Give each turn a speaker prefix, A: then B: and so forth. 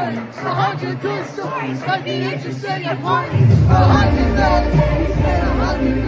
A: story, 100 good stories, like the interesting and funny. 100 relatives and 100